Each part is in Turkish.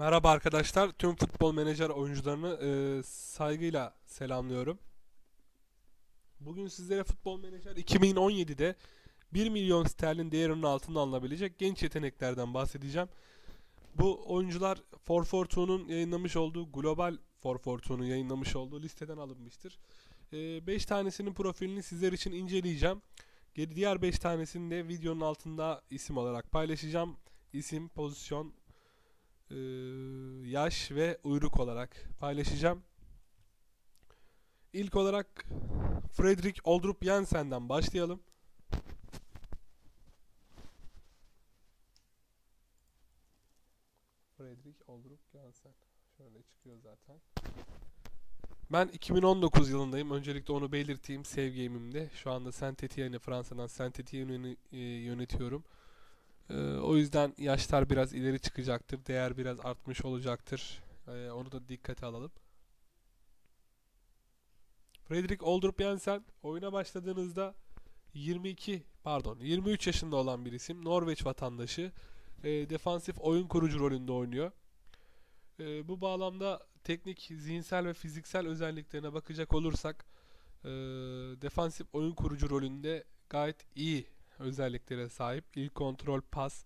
Merhaba arkadaşlar, tüm futbol menajer oyuncularını saygıyla selamlıyorum. Bugün sizlere Futbol Menajer 2017'de 1 milyon sterlin değerinin altında alınabilecek genç yeteneklerden bahsedeceğim. Bu oyuncular 442'nun yayınlamış olduğu Global 442'nun yayınlamış olduğu listeden alınmıştır. 5 tanesinin profilini sizler için inceleyeceğim. Diğer 5 tanesini de videonun altında isim olarak paylaşacağım. İsim, pozisyon, e, yaş ve uyruk olarak paylaşacağım. İlk olarak Fredrik Oldrup Jensen'den başlayalım. Fredrik Oldrup Jensen. Şöyle çıkıyor zaten. Ben 2019 yılındayım. Öncelikle onu belirteyim Save Game'imde. Şu anda Saint-Étienne'i Fransa'dan Saint-Étienne'i yönetiyorum. O yüzden yaşlar biraz ileri çıkacaktır. Değer biraz artmış olacaktır. Onu da dikkate alalım. Fredrik Oldrup Jensen oyuna başladığınızda 23 yaşında olan bir isim. Norveç vatandaşı. Defansif oyun kurucu rolünde oynuyor. Bu bağlamda teknik, zihinsel ve fiziksel özelliklerine bakacak olursak defansif oyun kurucu rolünde gayet iyi özelliklere sahip. İlk kontrol, pas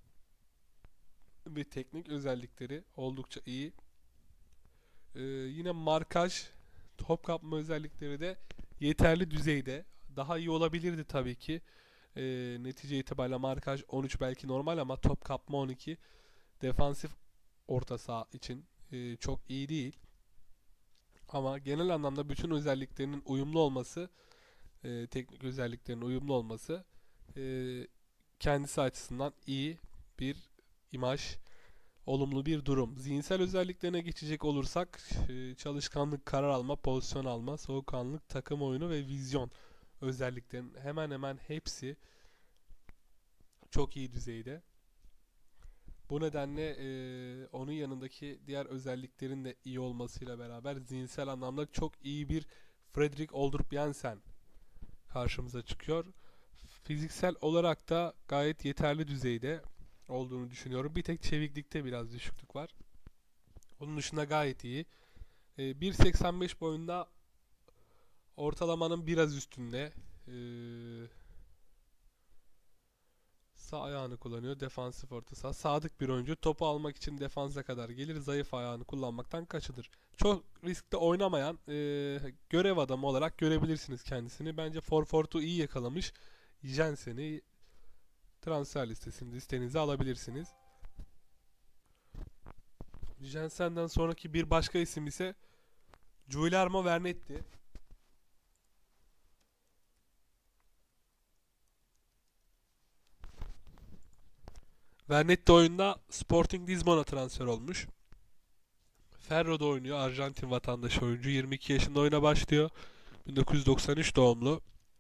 ve teknik özellikleri oldukça iyi. Yine markaj, top kapma özellikleri de yeterli düzeyde. Daha iyi olabilirdi tabii ki. Netice itibariyle markaj 13 belki normal ama top kapma 12. Defansif orta saha için çok iyi değil. Ama genel anlamda bütün özelliklerinin uyumlu olması, teknik özelliklerinin uyumlu olması e, kendisi açısından iyi bir imaj, olumlu bir durum. Zihinsel özelliklerine geçecek olursak çalışkanlık, karar alma, pozisyon alma, soğukkanlılık, takım oyunu ve vizyon özelliklerinin hemen hemen hepsi çok iyi düzeyde. Bu nedenle onun yanındaki diğer özelliklerin de iyi olmasıyla beraber zihinsel anlamda çok iyi bir Fredrik Oldrup Jensen karşımıza çıkıyor. Fiziksel olarak da gayet yeterli düzeyde olduğunu düşünüyorum. Bir tek çeviklikte biraz düşüklük var. Onun dışında gayet iyi. 1.85 boyunda ortalamanın biraz üstünde. E, Sağ ayağını kullanıyor. Defansif orta saha. Sadık bir oyuncu. Topu almak için defansa kadar gelir. Zayıf ayağını kullanmaktan kaçınır. Çok riskte oynamayan görev adamı olarak görebilirsiniz kendisini. Bence 4-4'u iyi yakalamış. Jensen'i transfer listesinde listenize alabilirsiniz. Jensen'den sonraki bir başka isim ise Guillermo Vernetti. Vernetti oyunda Sporting Lisbon'a transfer olmuş. Ferro'da oynuyor. Arjantin vatandaşı oyuncu. 22 yaşında oyuna başlıyor. 1993 doğumlu.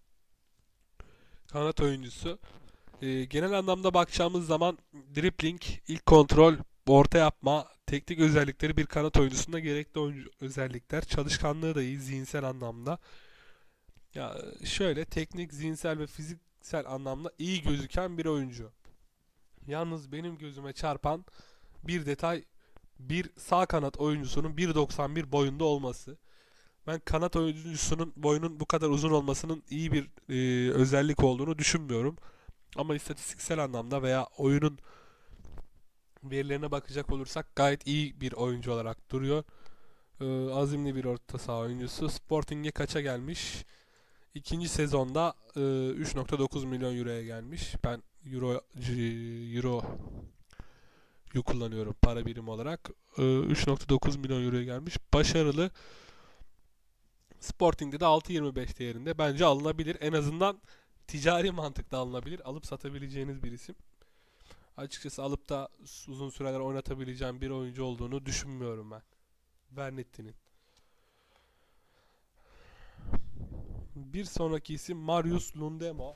Kanat oyuncusu. Genel anlamda bakacağımız zaman dribbling, ilk kontrol, orta yapma, teknik özellikleri bir kanat oyuncusunda gerekli oyuncu özellikler. Çalışkanlığı da iyi zihinsel anlamda. Ya şöyle teknik, zihinsel ve fiziksel anlamda iyi gözüken bir oyuncu. Yalnız benim gözüme çarpan bir detay, bir sağ kanat oyuncusunun 1.91 boyunda olması. Ben kanat oyuncusunun boyunun bu kadar uzun olmasının iyi bir özellik olduğunu düşünmüyorum. Ama istatistiksel anlamda veya oyunun verilerine bakacak olursak gayet iyi bir oyuncu olarak duruyor. Azimli bir orta saha oyuncusu. Sporting'e kaça gelmiş? İkinci sezonda 3.9 milyon euroya gelmiş. Ben euroyu kullanıyorum para birimi olarak. 3.9 milyon euroya gelmiş. Başarılı. Sporting'de de 6.25 değerinde. Bence alınabilir. En azından ticari mantıkla alınabilir. Alıp satabileceğiniz bir isim. Açıkçası alıp da uzun süreler oynatabileceğim bir oyuncu olduğunu düşünmüyorum ben. Vernetti'nin. Bir sonraki isim Marius Lundemo.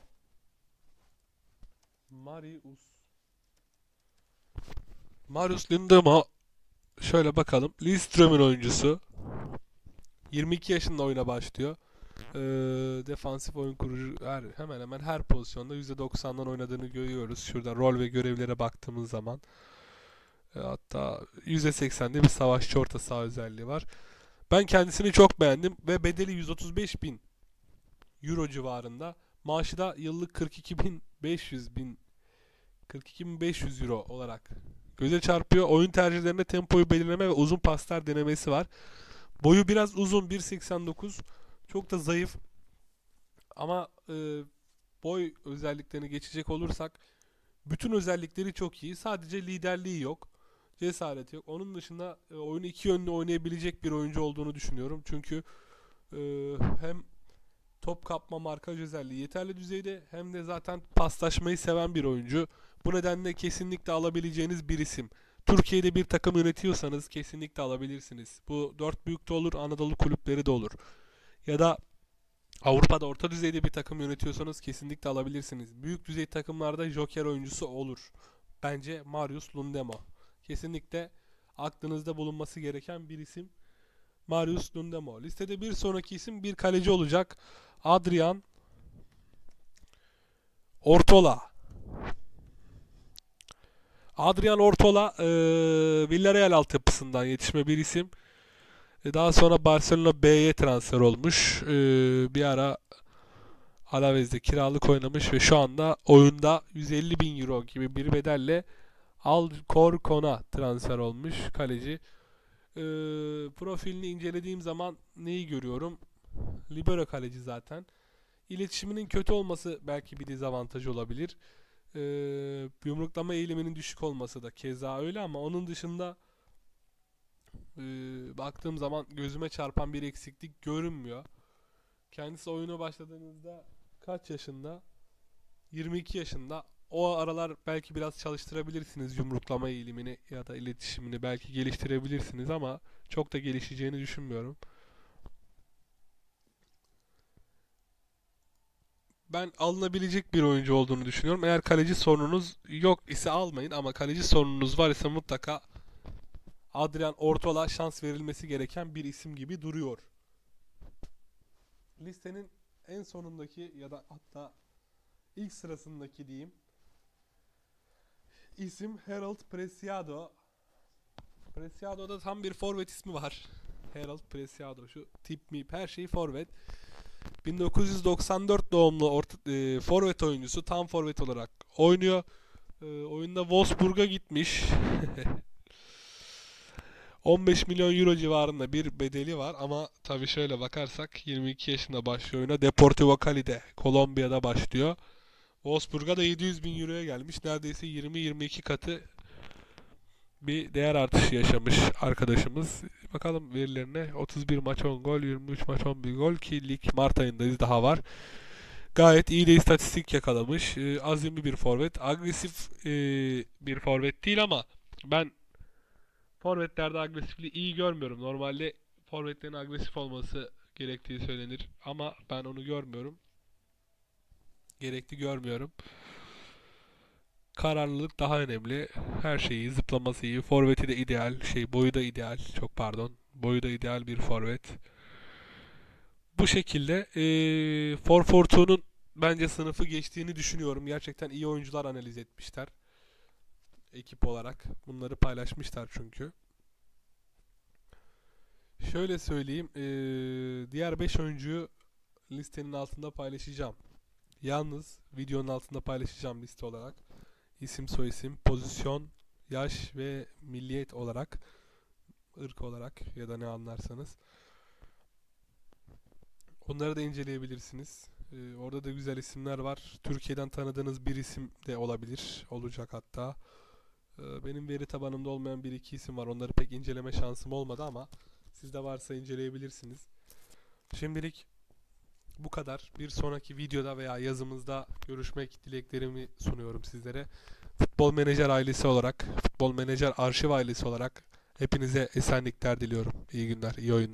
Marius. Marius Lundemo. Şöyle bakalım. Lillestrøm'ün oyuncusu. 22 yaşında oyuna başlıyor. Defansif oyun kurucu hemen hemen her pozisyonda %90'dan oynadığını görüyoruz. Şurada rol ve görevlere baktığımız zaman. Hatta %80'de bir savaşçı orta saha özelliği var. Ben kendisini çok beğendim ve bedeli 135 bin euro civarında. Maaşı da yıllık 42.500 euro olarak göze çarpıyor. Oyun tercihlerinde tempoyu belirleme ve uzun paslar denemesi var. Boyu biraz uzun, 1.89. Çok da zayıf. Ama boy özelliklerini geçecek olursak bütün özellikleri çok iyi. Sadece liderliği yok. Cesareti yok. Onun dışında oyunu iki yönlü oynayabilecek bir oyuncu olduğunu düşünüyorum. Çünkü e, hem top kapma markaj özelliği yeterli düzeyde hem de zaten paslaşmayı seven bir oyuncu. Bu nedenle kesinlikle alabileceğiniz bir isim. Türkiye'de bir takım yönetiyorsanız kesinlikle alabilirsiniz. Bu dört büyükte olur, Anadolu kulüpleri de olur. Ya da Avrupa'da orta düzeyde bir takım yönetiyorsanız kesinlikle alabilirsiniz. Büyük düzey takımlarda joker oyuncusu olur. Bence Marius Lundemo. Kesinlikle aklınızda bulunması gereken bir isim. Marius Lundemo. Listede bir sonraki isim bir kaleci olacak. Adrian Ortola. Adrian Ortola Villarreal altyapısından yetişme bir isim. Daha sonra Barcelona B'ye transfer olmuş. Bir ara Alaves'de kiralık oynamış ve şu anda oyunda 150 bin euro gibi bir bedelle Alcorcon'a transfer olmuş kaleci. Profilini incelediğim zaman neyi görüyorum? Libero kaleci zaten. İletişiminin kötü olması belki bir dezavantaj olabilir. Yumruklama eğiliminin düşük olması da keza öyle ama onun dışında e, baktığım zaman gözüme çarpan bir eksiklik görünmüyor. Kendisi oyuna başladığınızda kaç yaşında? 22 yaşında. O aralar belki biraz çalıştırabilirsiniz yumruklama eğilimini ya da iletişimini belki geliştirebilirsiniz ama çok da gelişeceğini düşünmüyorum. Ben alınabilecek bir oyuncu olduğunu düşünüyorum. Eğer kaleci sorununuz yok ise almayın ama kaleci sorununuz var ise mutlaka Adrian Ortola şans verilmesi gereken bir isim gibi duruyor. Listenin en sonundaki ya da hatta ilk sırasındaki diyeyim isim Harold Preciado. Preciado'da tam bir forvet ismi var. Harold Preciado. Şu tip mi her şeyi forvet. 1994 doğumlu forvet oyuncusu tam forvet olarak oynuyor. Oyunda Wolfsburg'a gitmiş. 15 milyon euro civarında bir bedeli var ama tabii şöyle bakarsak 22 yaşında başlıyor oyuna. Deportivo Cali'de Kolombiya'da başlıyor. Wolfsburg'a da 700 bin euroya gelmiş. Neredeyse 20-22 katı bir değer artışı yaşamış arkadaşımız. Bakalım verilerine. 31 maç 10 gol, 23 maç 11 gol ki lig Mart ayındayız daha var. Gayet iyi de istatistik yakalamış. Azimli bir forvet. Agresif bir forvet değil ama ben forvetlerde agresifliği iyi görmüyorum. Normalde forvetlerin agresif olması gerektiği söylenir ama ben onu görmüyorum. Gerekli görmüyorum. Kararlılık daha önemli. Her şeyi, zıplaması iyi. Forveti de ideal. Boyu da ideal. Çok pardon. Boyu da ideal bir forvet. Bu şekilde 4-4-2'nun bence sınıfı geçtiğini düşünüyorum. Gerçekten iyi oyuncular analiz etmişler. Ekip olarak. Bunları paylaşmışlar çünkü. Şöyle söyleyeyim. Diğer 5 oyuncuyu listenin altında paylaşacağım. Yalnız videonun altında paylaşacağım liste olarak. İsim, soyisim, pozisyon, yaş ve milliyet olarak, ırk olarak ya da ne anlarsanız. Onları da inceleyebilirsiniz. Orada da güzel isimler var. Türkiye'den tanıdığınız bir isim de olabilir. Olacak hatta. Benim veri tabanımda olmayan bir iki isim var. Onları pek inceleme şansım olmadı ama sizde varsa inceleyebilirsiniz. Şimdilik bu kadar. Bir sonraki videoda veya yazımızda görüşmek dileklerimi sunuyorum sizlere. Futbol Menajer ailesi olarak, Futbol Menajer arşiv ailesi olarak hepinize esenlikler diliyorum. İyi günler, iyi oyunlar.